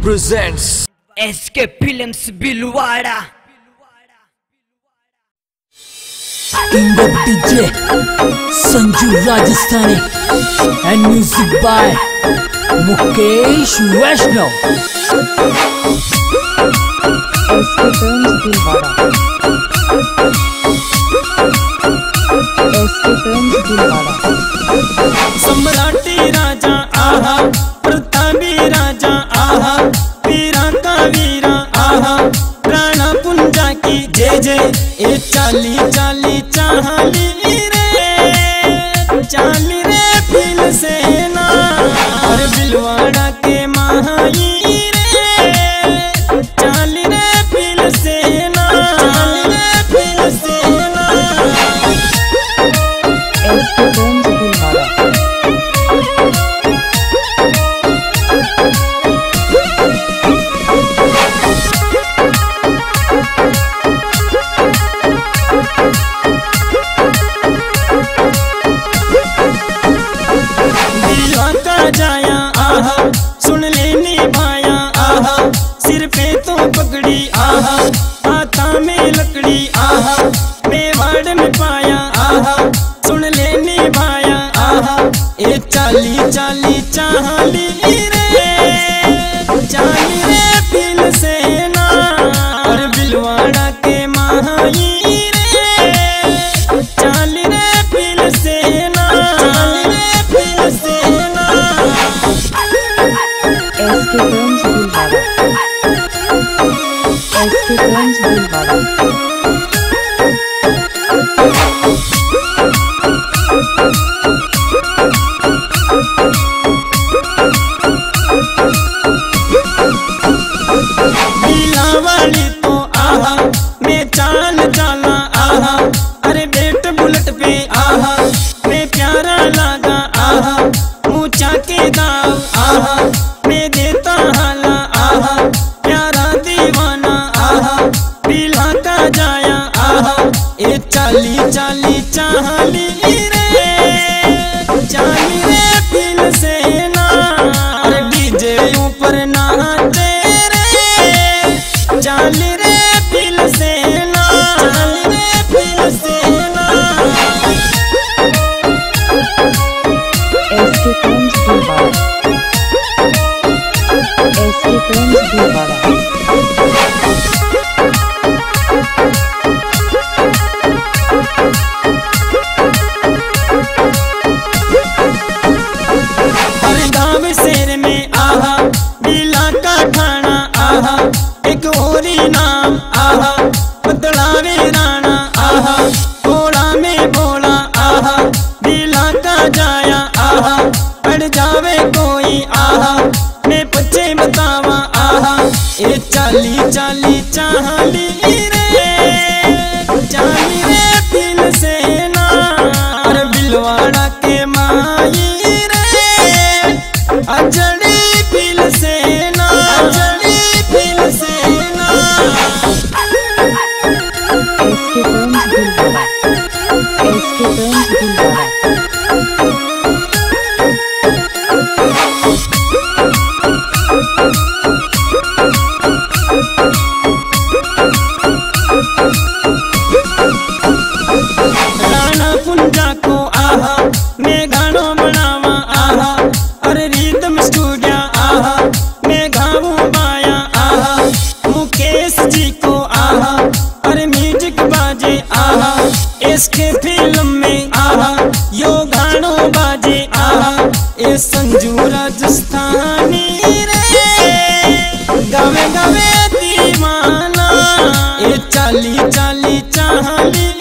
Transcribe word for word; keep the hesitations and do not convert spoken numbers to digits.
presents S K Films Bhilwara. King of D J Sanju Rajasthani and music by Mukesh Vaishnav. S K Films Bhilwara. S K Films Bhilwara. सम्राटी राजा आहा, प्रतापी राजा आहा, वीरा का वीरा आहा, राणा पुंजा की जय जय। ए चाली चाली चाली रे, चाली रे फिल सेना और भिलवाड़ा के महाई रे, चाली रे फिल सेना, चाली रे फिल सेना। S K Films Bhilwara. जाया आहा, सुन लेनी भाया आहा, सिर पे तो पगड़ी आहा, हाथा में लकड़ी आहा, मेवाड़ में पाया आहा, सुन लेनी भाया आहा। ए चाली चाली चाली रे, चाली रे फिल सेना और भिलवाड़ा के महाई रे, चाली रे फिल सेना, चाली रे फिल सेना। S K Films Bhilwara. S K Films Bhilwara. वाली तो आहा, मैं चाल चाला आहा, अरे बेट बुलेट पे आहा, मैं प्यारा लगा आहा, ऊंचा के दाव आहा, मैं देता हाला आहा, प्यारा दीवाना आहा, पीला का जाया आहा। ए चाली चाली चाली रे, चाली रे फिल सेना अरे डीजे ऊपर नाचे रे, चाली रे फिल सेना, चाली रे फिल सेना। S K Films Bhilwara. S K Films Bhilwara. हर गाँव शहर में आहा, बिला का ठाना आहा, एक होरी नाम आहा, बदलावे राणा आहा, थोड़ा में बोला आहा, बिला का जाया आहा, पड़ जावे कोई आहा, मैं पचे बतावा आहा। ए चाली चाली चाली रे, चाली रे फिल सेना और भिलवाड़ा के माई रे, अजड़ी फिल सेना, अजड़ी फिल सेना। S K Films Bhilwara. S K Films Bhilwara. Rana पुंजा को आहा, मैं गानो बनावा आहा, अरे रिदम स्टूडियो आहा, मैं गाऊं बाया आहा, मुकेश जी को आहा, अरे म्यूजिक बाजे आहा, इसके फिल्म में आहा, यो गानो बाजे आहा। ए संजू राजस्थानी रे, गावे गावे दीवाना, ए चाली चाली चाली